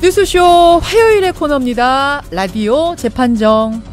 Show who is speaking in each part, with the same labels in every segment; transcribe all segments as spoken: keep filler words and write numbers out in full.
Speaker 1: 뉴스쇼 화요일의 코너입니다. 라디오 재판정.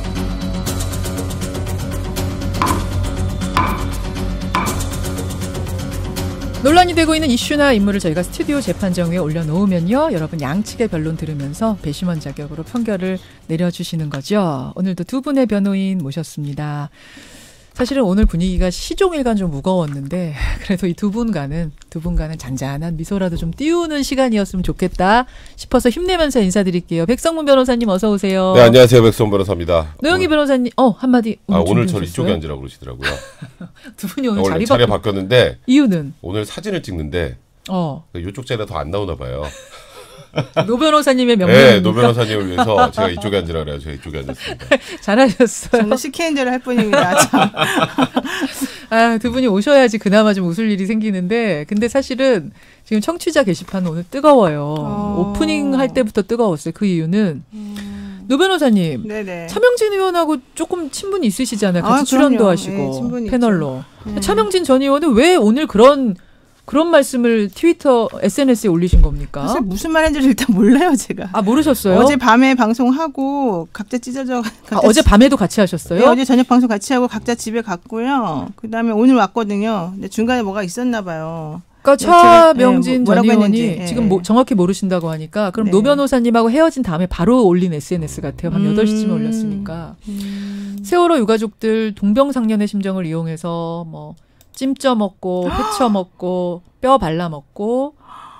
Speaker 1: 논란이 되고 있는 이슈나 인물을 저희가 스튜디오 재판정 위에 올려놓으면요, 여러분 양측의 변론 들으면서 배심원 자격으로 판결을 내려주시는 거죠. 오늘도 두 분의 변호인 모셨습니다. 사실은 오늘 분위기가 시종일관 좀 무거웠는데 그래도 이 두 분과는 두 분과는 잔잔한 미소라도 좀 띄우는 시간이었으면 좋겠다 싶어서 힘내면서 인사드릴게요. 백성문 변호사님 어서 오세요.
Speaker 2: 네, 안녕하세요. 백성문 변호사입니다.
Speaker 1: 노영희 변호사님, 어 한마디.
Speaker 2: 오늘, 아, 오늘 저를 이쪽에 앉으라고 그러시더라고요.
Speaker 1: 두 분이 오늘
Speaker 2: 원래
Speaker 1: 자리,
Speaker 2: 자리
Speaker 1: 바뀌...
Speaker 2: 바뀌었는데
Speaker 1: 이유는?
Speaker 2: 오늘 사진을 찍는데 어. 이쪽 자리가 더 안 나오나 봐요.
Speaker 1: 노 변호사님의 명령입니까?
Speaker 2: 네, 노 변호사님을 위해서 제가 이쪽에 앉으라 그래요. 제가 이쪽에 앉았습니다.
Speaker 1: 잘하셨어요.
Speaker 3: 저는 시키는 대로 할 뿐입니다. 참.
Speaker 1: 아, 두 분이 오셔야지 그나마 좀 웃을 일이 생기는데, 근데 사실은 지금 청취자 게시판 오늘 뜨거워요. 어... 오프닝 할 때부터 뜨거웠어요. 그 이유는 음... 노 변호사님, 네네. 차명진 의원하고 조금 친분이 있으시잖아요. 같이 아, 출연도 하시고 네, 패널로. 네. 차명진 전 의원은 왜 오늘 그런 그런 말씀을 트위터, 에스엔에스에 올리신 겁니까?
Speaker 3: 사실 무슨 말인지를 일단 몰라요, 제가.
Speaker 1: 아, 모르셨어요?
Speaker 3: 어제 밤에 방송하고 각자 찢어져. 각자
Speaker 1: 아, 어제 밤에도 같이 하셨어요?
Speaker 3: 네, 어제 저녁 방송 같이 하고 각자 집에 갔고요. 그다음에 오늘 왔거든요. 근데 중간에 뭐가 있었나 봐요.
Speaker 1: 그러니까 차명진 네, 전 의원이 네. 지금 뭐 정확히 모르신다고 하니까 그럼 네. 노 변호사님하고 헤어진 다음에 바로 올린 에스엔에스 같아요. 밤 음. 여덟 시쯤에 올렸으니까. 음. 세월호 유가족들 동병상련의 심정을 이용해서 뭐 찜쪄 먹고 회쳐 먹고 뼈 발라 먹고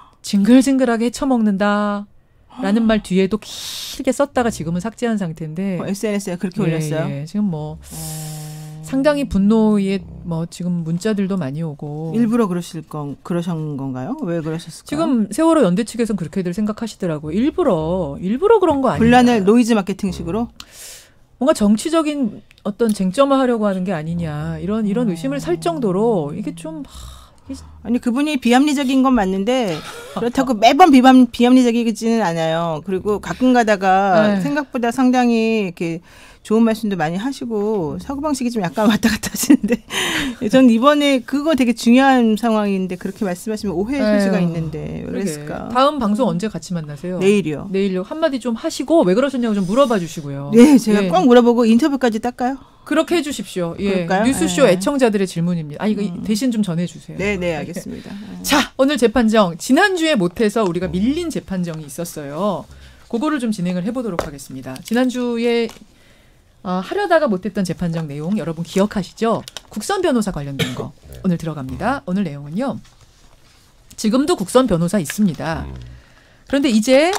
Speaker 1: 징글징글하게 헤쳐 먹는다 라는 말 뒤에도 길게 썼다가 지금은 삭제한 상태인데
Speaker 3: 어, 에스엔에스에 그렇게
Speaker 1: 예,
Speaker 3: 올렸어요?
Speaker 1: 예. 지금 뭐 어... 상당히 분노의 뭐 지금 문자들도 많이 오고
Speaker 3: 일부러 그러실 건 그러신 건가요? 왜 그러셨을까요?
Speaker 1: 지금 세월호 연대 측에서는 그렇게들 생각하시더라고요. 일부러 일부러 그런 거 아니에요?
Speaker 3: 분란을 노이즈 마케팅식으로?
Speaker 1: 뭔가 정치적인 어떤 쟁점을 하려고 하는 게 아니냐 이런 이런 의심을 살 정도로 이게 좀 하, 이게...
Speaker 3: 아니 그분이 비합리적인 건 맞는데 그렇다고 매번 비합 비합리적이지는 않아요. 그리고 가끔 가다가 에이. 생각보다 상당히 이렇게 좋은 말씀도 많이 하시고 사고방식이 좀 약간 왔다 갔다 하시는데 전 이번에 그거 되게 중요한 상황인데 그렇게 말씀하시면 오해의 소지가 있는데 왜 그랬을까?
Speaker 1: 다음 방송 언제 같이 만나세요?
Speaker 3: 내일이요.
Speaker 1: 내일요. 한마디 좀 하시고 왜 그러셨냐고 좀 물어봐 주시고요.
Speaker 3: 네, 제가 예. 꼭 물어보고 인터뷰까지 딸까요?
Speaker 1: 그렇게 해주십시오. 예.
Speaker 3: 그럴까요?
Speaker 1: 뉴스쇼
Speaker 3: 네.
Speaker 1: 애청자들의 질문입니다. 아 이거 음. 대신 좀 전해주세요.
Speaker 3: 네, 네, 알겠습니다. 네.
Speaker 1: 자, 오늘 재판정 지난주에 못해서 우리가 밀린 재판정이 있었어요. 그거를 좀 진행을 해보도록 하겠습니다. 지난주에 어, 하려다가 못했던 재판정 내용 여러분 기억하시죠? 국선 변호사 관련된 거 오늘 들어갑니다. 오늘 내용은요. 지금도 국선 변호사 있습니다. 그런데 이제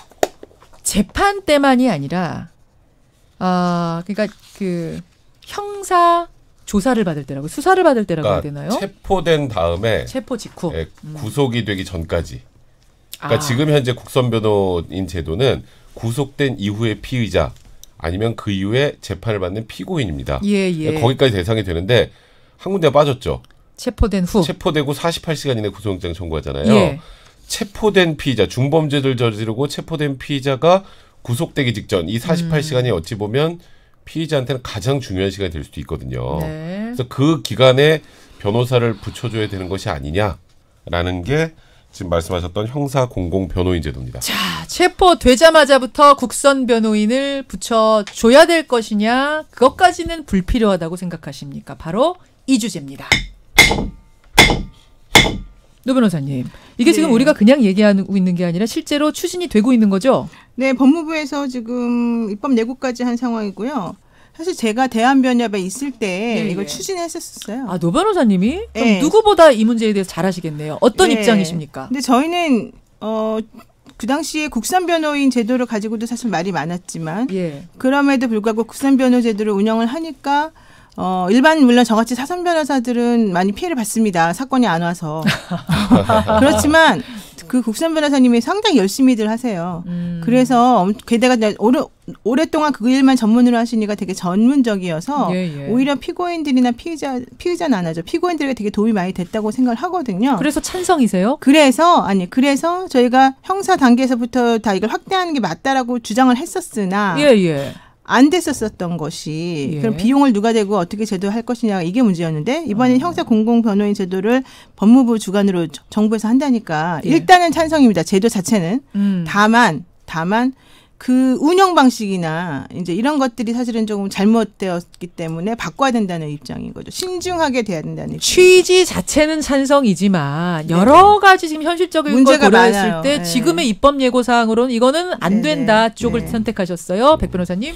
Speaker 1: 재판 때만이 아니라 아, 그러니까 그 형사 조사를 받을 때라고 수사를 받을 때라고
Speaker 2: 그러니까
Speaker 1: 해야 되나요?
Speaker 2: 체포된 다음에
Speaker 1: 체포 직후
Speaker 2: 예, 구속이 되기 전까지. 그러니까
Speaker 1: 아.
Speaker 2: 지금 현재 국선 변호인 제도는 구속된 이후의 피의자 아니면 그 이후에 재판을 받는 피고인입니다.
Speaker 1: 예, 예.
Speaker 2: 거기까지 대상이 되는데 한 군데가 빠졌죠.
Speaker 1: 체포된 후.
Speaker 2: 체포되고 사십팔 시간 이내 구속영장 청구하잖아요.
Speaker 1: 예.
Speaker 2: 체포된 피의자, 중범죄를 저지르고 체포된 피의자가 구속되기 직전 이 사십팔 시간이 음. 어찌 보면 피의자한테는 가장 중요한 시간이 될 수도 있거든요. 네. 그래서 그 기간에 변호사를 붙여줘야 되는 것이 아니냐라는 게 지금 말씀하셨던 형사 공공 변호인 제도입니다.
Speaker 1: 자, 체포되자마자부터 국선 변호인을 붙여줘야 될 것이냐, 그것까지는 불필요하다고 생각하십니까? 바로 이 주제입니다. 노 변호사님, 이게 네. 지금 우리가 그냥 얘기하고 있는 게 아니라 실제로 추진이 되고 있는 거죠?
Speaker 3: 네, 법무부에서 지금 입법 예고까지 한 상황이고요. 사실 제가 대한변협에 있을 때 네, 이걸 네. 추진했었어요.
Speaker 1: 아, 노 변호사님이? 그럼
Speaker 3: 네.
Speaker 1: 누구보다 이 문제에 대해서 잘 아시겠네요. 어떤
Speaker 3: 네.
Speaker 1: 입장이십니까?
Speaker 3: 근데 저희는 어, 그 당시에 국선 변호인 제도를 가지고도 사실 말이 많았지만 예. 그럼에도 불구하고 국선 변호 제도를 운영을 하니까 어, 일반 물론 저같이 사선 변호사들은 많이 피해를 받습니다. 사건이 안 와서. 그렇지만 그 국선 변호사님이 상당히 열심히들 하세요. 음. 그래서 게다가 오래, 오랫동안 그 일만 전문으로 하시니까 되게 전문적이어서 예, 예. 오히려 피고인들이나 피의자, 피의자는 안 하죠. 피고인들에게 되게 도움이 많이 됐다고 생각을 하거든요.
Speaker 1: 그래서 찬성이세요?
Speaker 3: 그래서 아니 그래서 저희가 형사 단계에서부터 다 이걸 확대하는 게 맞다라고 주장을 했었으나
Speaker 1: 예, 예.
Speaker 3: 안 됐었었던 것이
Speaker 1: 예.
Speaker 3: 그럼 비용을 누가 대고 어떻게 제도할 것이냐 이게 문제였는데 이번엔 어. 형사 공공 변호인 제도를 법무부 주관으로 정부에서 한다니까 예. 일단은 찬성입니다. 제도 자체는. 음. 다만 다만 그 운영 방식이나 이제 이런 것들이 사실은 조금 잘못되었기 때문에 바꿔야 된다는 입장인 거죠. 신중하게 돼야 된다는 입장.
Speaker 1: 취지 자체는 찬성이지만 여러 가지 지금 현실적인
Speaker 3: 문제가
Speaker 1: 걸 고려했을
Speaker 3: 많아요.
Speaker 1: 때
Speaker 3: 네.
Speaker 1: 지금의 입법 예고 사항으로는 이거는 안
Speaker 3: 네네.
Speaker 1: 된다 쪽을
Speaker 3: 네.
Speaker 1: 선택하셨어요. 백 변호사님.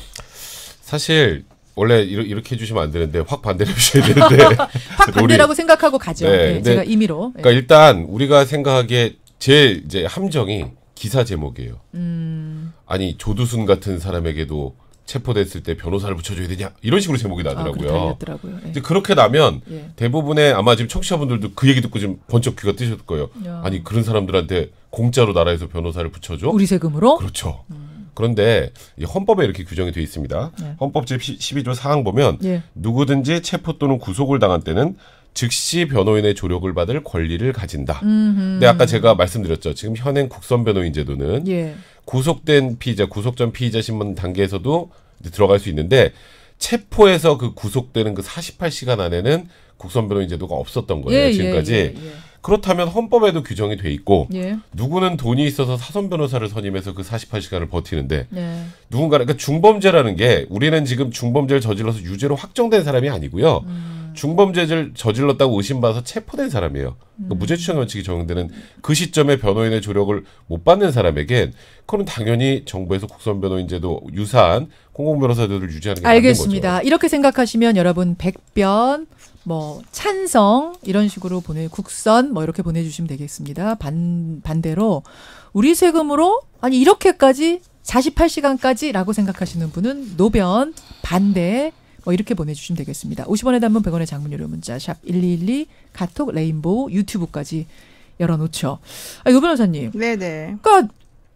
Speaker 2: 사실 원래 이렇게 해주시면 안 되는데 확 반대를 해주셔야 되는데
Speaker 1: 확 반대라고 생각하고 가죠.
Speaker 2: 네,
Speaker 1: 네, 제가 임의로.
Speaker 2: 그러니까 일단 우리가 생각하기에 제 이제 함정이 기사 제목이에요.
Speaker 1: 음.
Speaker 2: 아니 조두순 같은 사람에게도 체포됐을 때 변호사를 붙여줘야 되냐 이런 식으로 제목이 나더라고요.
Speaker 1: 아, 예.
Speaker 2: 이제 그렇게 나면
Speaker 1: 예.
Speaker 2: 대부분의 아마 지금 청취자분들도 그 얘기 듣고 지금 번쩍 귀가 뜨셨을 거예요.
Speaker 1: 야.
Speaker 2: 아니 그런 사람들한테 공짜로 나라에서 변호사를 붙여줘?
Speaker 1: 우리 세금으로?
Speaker 2: 그렇죠. 음. 그런데 이 헌법에 이렇게 규정이 되어 있습니다. 예. 헌법 제십이 조 사 항 보면
Speaker 1: 예.
Speaker 2: 누구든지 체포 또는 구속을 당한 때는 즉시 변호인의 조력을 받을 권리를 가진다. 음흠. 근데 아까 제가 말씀드렸죠. 지금 현행 국선 변호인 제도는 예. 구속된 피의자, 구속 전 피의자 신문 단계에서도 이제 들어갈 수 있는데 체포해서 그 구속되는 그 사십팔 시간 안에는 국선 변호인 제도가 없었던 거예요.
Speaker 1: 예,
Speaker 2: 지금까지.
Speaker 1: 예, 예, 예.
Speaker 2: 그렇다면 헌법에도 규정이 돼 있고
Speaker 1: 예.
Speaker 2: 누구는 돈이 있어서 사선 변호사를 선임해서 그 사십팔 시간을 버티는데
Speaker 1: 예.
Speaker 2: 누군가는 그러니까 중범죄라는 게 우리는 지금 중범죄를 저질러서 유죄로 확정된 사람이 아니고요. 음. 중범죄를 저질렀다고 의심받아서 체포된 사람이에요. 그러니까 음. 무죄 추정 원칙이 적용되는 그 시점에 변호인의 조력을 못 받는 사람에겐 그건 당연히 정부에서 국선 변호인 제도 유사한 공공 변호사 제도를 유지하는 게 맞는 거죠.
Speaker 1: 알겠습니다. 이렇게 생각하시면 여러분 백변 뭐 찬성 이런 식으로 보내 국선 뭐 이렇게 보내주시면 되겠습니다. 반 반대로 우리 세금으로 아니 이렇게까지 사십팔 시간까지라고 생각하시는 분은 노변 반대 뭐 이렇게 보내주시면 되겠습니다. 오십 원에 단문 백 원의 장문 유료 문자 샵 일이일이 카톡 레인보우 유튜브까지 열어놓죠. 아, 유 변호사님.
Speaker 3: 네네.
Speaker 1: 그러니까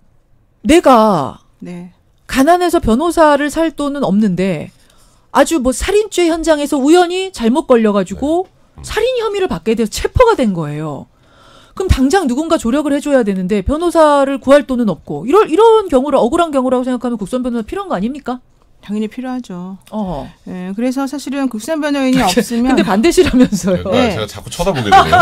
Speaker 1: 내가
Speaker 3: 네.
Speaker 1: 가난해서 변호사를 살 돈은 없는데 아주 뭐 살인죄 현장에서 우연히 잘못 걸려가지고 네. 살인 혐의를 받게 돼서 체포가 된 거예요. 그럼 당장 누군가 조력을 해줘야 되는데 변호사를 구할 돈은 없고 이런 이런 경우를 억울한 경우라고 생각하면 국선 변호사 필요한 거 아닙니까?
Speaker 3: 당연히 필요하죠.
Speaker 1: 어.
Speaker 3: 네, 그래서 사실은 국선 변호인이 없으면
Speaker 1: 근데 반대시라면서요.
Speaker 2: 네. 제가 자꾸 쳐다보게 되네요.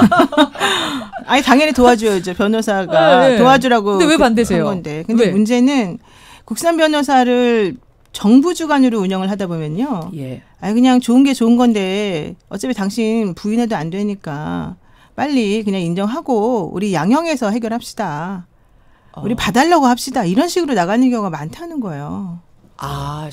Speaker 3: 아니 당연히 도와줘야죠. 변호사가 네, 네. 도와주라고.
Speaker 1: 근데 왜 반대세요?
Speaker 3: 한 건데. 근데
Speaker 1: 왜?
Speaker 3: 문제는 국선 변호사를 정부 주관으로 운영을 하다 보면요. 예. 아 그냥 좋은 게 좋은 건데 어차피 당신 부인해도 안 되니까 빨리 그냥 인정하고 우리 양형해서 해결합시다. 어. 우리 봐달라고 합시다. 이런 식으로 나가는 경우가 많다는 거예요.
Speaker 1: 아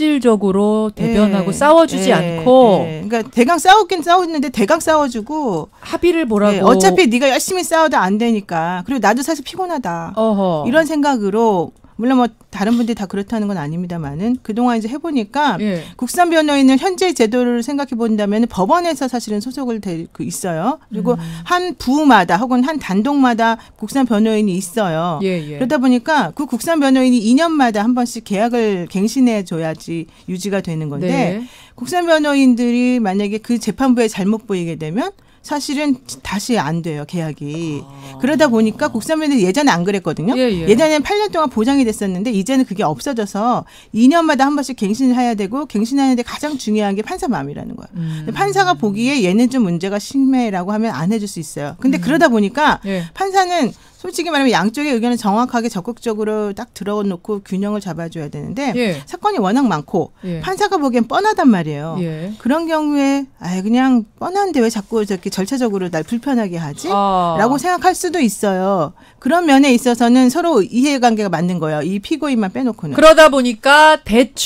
Speaker 1: 실질적으로 대변하고
Speaker 3: 네,
Speaker 1: 싸워주지
Speaker 3: 네,
Speaker 1: 않고.
Speaker 3: 네. 그러니까 대강 싸웠긴 싸웠는데 대강 싸워주고
Speaker 1: 합의를 보라고.
Speaker 3: 네, 어차피 네가 열심히 싸워도 안 되니까. 그리고 나도 사실 피곤하다. 어허. 이런 생각으로. 물론 뭐 다른 분들이 다 그렇다는 건 아닙니다만은 그동안 이제 해보니까 예. 국선 변호인은 현재 제도를 생각해 본다면 법원에서 사실은 소속을 되고 있어요. 그리고 음. 한 부마다 혹은 한 단독마다 국선 변호인이 있어요. 예, 예. 그러다 보니까 그 국선 변호인이 이 년마다 한 번씩 계약을 갱신해 줘야지 유지가 되는 건데 네. 국선 변호인들이 만약에 그 재판부에 잘못 보이게 되면 사실은 다시 안 돼요, 계약이. 아. 그러다 보니까 국선변호인이 예전에 안 그랬거든요. 예, 예. 예전에는 팔 년 동안 보장이 됐었는데 이제는 그게 없어져서 이 년마다 한 번씩 갱신을 해야 되고 갱신하는데 가장 중요한 게 판사 마음이라는 거예요. 음. 판사가 보기에 얘는 좀 문제가 심해라고 하면 안 해줄 수 있어요. 근데 음. 그러다 보니까 예. 판사는 솔직히 말하면 양쪽의 의견을 정확하게 적극적으로 딱 들어놓고 균형을 잡아줘야 되는데 예. 사건이 워낙 많고 예. 판사가 보기엔 뻔하단 말이에요. 예. 그런 경우에 아 그냥 뻔한데 왜 자꾸 저렇게 절차적으로 날 불편하게 하지? 아. 라고 생각할 수도 있어요. 그런 면에 있어서는 서로 이해관계가 맞는 거예요. 이 피고인만 빼놓고는.
Speaker 1: 그러다 보니까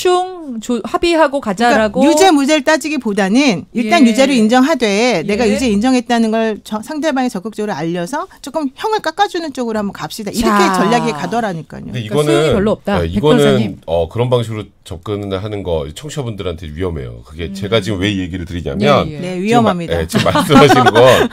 Speaker 1: 대충 조, 합의하고 가자라고.
Speaker 3: 그러니까 유죄 무죄를 따지기보다는 일단 예. 유죄를 인정하되 내가 예. 유죄 인정했다는 걸 저, 상대방이 적극적으로 알려서 조금 형을 깎아주는 쪽으로 한번 갑시다. 이렇게 자. 전략이 가더라니까요.
Speaker 2: 근데 이거는
Speaker 1: 그러니까 별로 없다.
Speaker 2: 네, 이거는 어, 그런 방식으로 접근을 하는 거 청취자분들한테 위험해요. 그게 음. 제가 지금 왜 이 얘기를 드리냐면
Speaker 3: 예, 예. 네, 위험합니다.
Speaker 2: 지금, 네, 지금 말씀하시는 건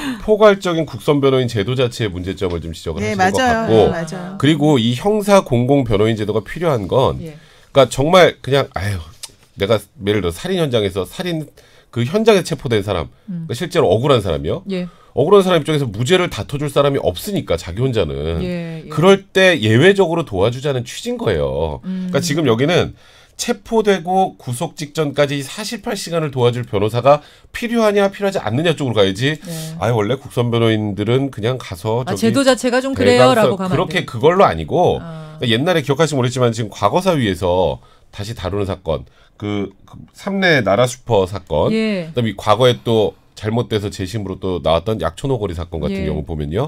Speaker 2: 포괄적인 국선 변호인 제도 자체의 문제점을 좀 지적을 네, 하시는 맞아요. 것 같고
Speaker 3: 네, 맞아요.
Speaker 2: 그리고 이 형사 공공 변호인 제도가 필요한 건 예. 그러니까 정말 그냥 아유 내가 예를 들어 살인 현장에서 살인 그 현장에 체포된 사람 음. 그러니까 실제로 억울한 사람이요. 예. 억울한 사람 입장에서 무죄를 다퉈줄 사람이 없으니까 자기 혼자는 예, 예. 그럴 때 예외적으로 도와주자는 취지인 거예요. 음. 그러니까 지금 여기는 체포되고 구속 직전까지 사십팔 시간을 도와줄 변호사가 필요하냐 필요하지 않느냐 쪽으로 가야지. 네. 아 원래 국선 변호인들은 그냥 가서
Speaker 1: 아, 제도 자체가 좀 그래요라고 가면
Speaker 2: 그렇게 그걸로 아니고. 아. 그러니까 옛날에 기억하시면 모르겠지만 지금 과거사위에서 다시 다루는 사건, 그, 그 삼례 나라 슈퍼 사건, 예. 그다음에 이 과거에 또 잘못돼서 재심으로 또 나왔던 약촌오거리 사건 같은 예. 경우 보면요,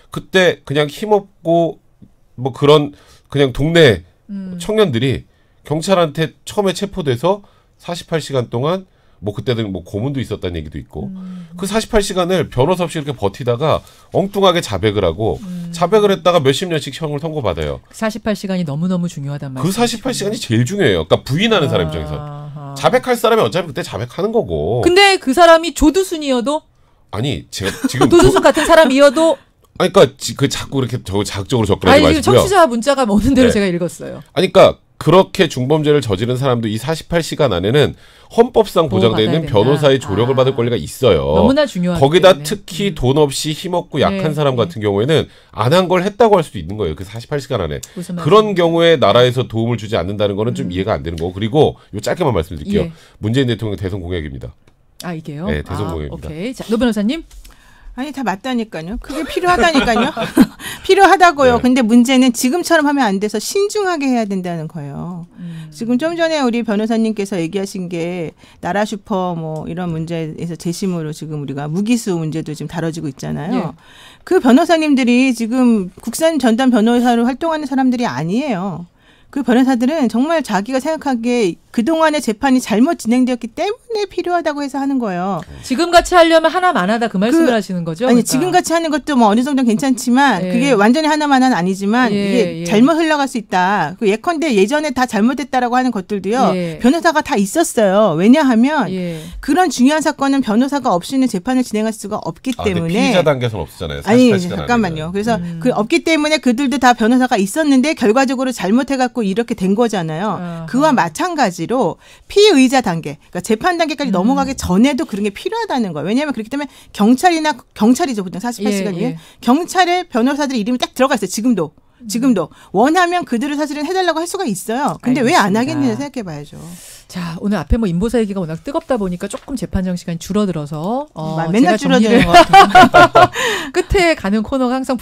Speaker 2: 그때 그냥 힘없고 뭐 그런 그냥 동네 음. 청년들이 경찰한테 처음에 체포돼서 사십팔 시간 동안 뭐 그때는 뭐 고문도 있었다는 얘기도 있고 음. 그 사십팔 시간을 변호사 없이 이렇게 버티다가 엉뚱하게 자백을 하고 음. 자백을 했다가 몇십 년씩 형을 선고받아요.
Speaker 1: 사십팔 시간이 너무너무 중요하단 말이에요.
Speaker 2: 그 사십팔 시간이 제일 중요해요. 그러니까 부인하는 아. 사람 입장에서. 자백할 사람이 어차피 그때 자백하는 거고.
Speaker 1: 근데 그 사람이 조두순이어도?
Speaker 2: 아니 제가 지금
Speaker 1: 조두순 그, 같은 사람이어도?
Speaker 2: 아니 그러니까 그 자꾸 이렇게 저 자극적으로 접근하지 마시고요.
Speaker 1: 아니 지금 청취자 문자가 오는 대로 네. 제가 읽었어요.
Speaker 2: 아니 그러니까 그렇게 중범죄를 저지른 사람도 이 사십팔 시간 안에는 헌법상 보장되어 있는 변호사의 조력을 아. 받을 권리가 있어요.
Speaker 1: 너무나 중요하기
Speaker 2: 거기다
Speaker 1: 때문에.
Speaker 2: 특히
Speaker 1: 음.
Speaker 2: 돈 없이 힘없고 약한 네, 사람 네. 같은 경우에는 안 한 걸 했다고 할 수도 있는 거예요. 그 사십팔 시간 안에. 그런 경우에 나라에서 도움을 주지 않는다는 거는 좀 음. 이해가 안 되는 거고. 그리고 요 짧게만 말씀드릴게요. 예. 문재인 대통령 대선 공약입니다.
Speaker 1: 아 이게요?
Speaker 2: 네, 대선
Speaker 1: 아,
Speaker 2: 공약입니다.
Speaker 1: 오케이. 자, 노 변호사님.
Speaker 3: 아니 다 맞다니까요. 그게 필요하다니까요. 필요하다고요. 네. 근데 문제는 지금처럼 하면 안 돼서 신중하게 해야 된다는 거예요. 음. 지금 좀 전에 우리 변호사님께서 얘기하신 게 나라 슈퍼 뭐 이런 문제에서 재심으로 지금 우리가 무기수 문제도 지금 다뤄지고 있잖아요. 네. 그 변호사님들이 지금 국산 전담 변호사로 활동하는 사람들이 아니에요. 그 변호사들은 정말 자기가 생각하기에 그동안의 재판이 잘못 진행되었기 때문에 필요하다고 해서 하는 거예요.
Speaker 1: 지금같이 하려면 하나만 하다 그 말씀을 그, 하시는 거죠?
Speaker 3: 아니
Speaker 1: 그러니까.
Speaker 3: 지금같이 하는 것도 뭐 어느 정도는 괜찮지만 예. 그게 완전히 하나만 하는 아니지만
Speaker 1: 예,
Speaker 3: 이게
Speaker 1: 예.
Speaker 3: 잘못 흘러갈 수 있다. 그 예컨대 예전에 다 잘못됐다라고 하는 것들도요. 예. 변호사가 다 있었어요. 왜냐하면
Speaker 1: 예.
Speaker 3: 그런 중요한 사건은 변호사가 없이는 재판을 진행할 수가 없기
Speaker 2: 아,
Speaker 3: 때문에.
Speaker 2: 피의자 단계에서는 없었잖아요.
Speaker 3: 아니 잠깐만요. 안에는. 그래서 음. 그 없기 때문에 그들도 다 변호사가 있었는데 결과적으로 잘못해갖고 이렇게 된 거잖아요. 어허. 그와 마찬가지로 피의자 단계, 그러니까 재판 단계까지 음. 넘어가기 전에도 그런 게 필요하다는 거예요. 왜냐하면 그렇기 때문에 경찰이나 경찰이죠, 보통 사십팔 시간 이후에 예, 예. 경찰에 변호사들의 이름이 딱 들어가 있어요. 지금도. 지금도 원하면 그들을 사실은 해달라고 할 수가 있어요. 근데 왜 안 하겠느냐 생각해봐야죠.
Speaker 1: 자, 오늘 앞에 뭐 인보사 얘기가 워낙 뜨겁다 보니까 조금 재판정 시간이 줄어들어서 어,
Speaker 3: 맨날 줄어드는 것 같아요.
Speaker 1: 끝에 가는 코너가 항상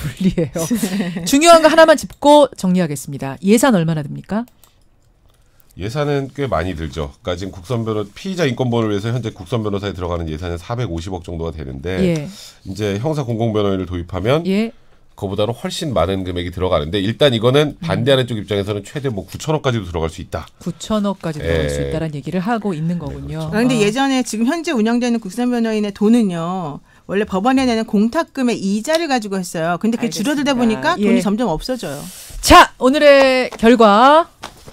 Speaker 1: 불리해요. 중요한 거 하나만 짚고 정리하겠습니다. 예산 얼마나 듭니까?
Speaker 2: 예산은 꽤 많이 들죠. 그러니까 지금 국선 변호 피의자 인권보호를 위해서 현재 국선 변호사에 들어가는 예산은 사백오십억 정도가 되는데
Speaker 1: 예.
Speaker 2: 이제 형사 공공변호인을 도입하면
Speaker 1: 예.
Speaker 2: 그보다는 훨씬 많은 금액이 들어가는데 일단 이거는 반대하는 음. 쪽 입장에서는 최대 뭐 구천억까지도 들어갈 수 있다.
Speaker 1: 구천억까지 들어갈 예. 수 있다는 얘기를 하고 있는 거군요. 네, 그렇죠.
Speaker 3: 그런데 어. 예전에 지금 현재 운영되는 국선변호인의 돈은요. 원래 법원에 내는 공탁금의 이자를 가지고 했어요. 근데 그게 알겠습니다. 줄어들다 보니까 돈이
Speaker 1: 예.
Speaker 3: 점점 없어져요.
Speaker 1: 자, 오늘의 결과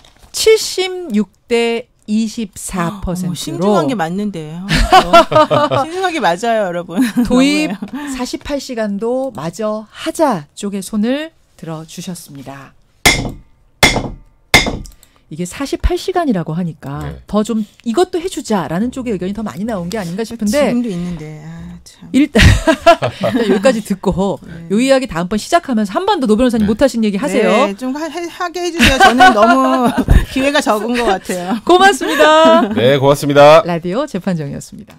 Speaker 1: 칠십육 대 이십사 퍼센트로.
Speaker 3: 어, 신중한 게 맞는데. 신중한 게 맞아요, 여러분.
Speaker 1: 도입 사십팔 시간도 마저 하자 쪽에 손을 들어주셨습니다. 이게 사십팔 시간이라고 하니까 네. 더 좀 이것도 해주자라는 쪽의 의견이 더 많이 나온 게 아닌가 싶은데.
Speaker 3: 지금도 있는데. 아, 참.
Speaker 1: 일단, 일단 여기까지 듣고 네. 이 이야기 다음번 시작하면서 한 번 더 노 변호사님 네. 못하신 얘기 하세요.
Speaker 3: 네, 좀 하, 하게 해주세요. 저는 너무 기회가 적은 것 같아요.
Speaker 1: 고맙습니다.
Speaker 2: 네, 고맙습니다.
Speaker 1: 라디오 재판정이었습니다.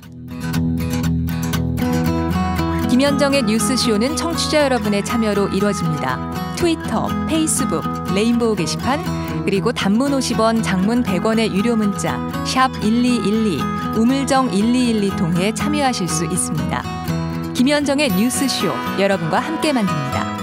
Speaker 4: 김현정의 뉴스쇼는 청취자 여러분의 참여로 이루어집니다. 트위터, 페이스북, 레인보우 게시판, 그리고 단문 오십 원, 장문 백 원의 유료 문자 샵 일이일이, 우물정 일이일이 통해 참여하실 수 있습니다. 김현정의 뉴스쇼, 여러분과 함께 만듭니다.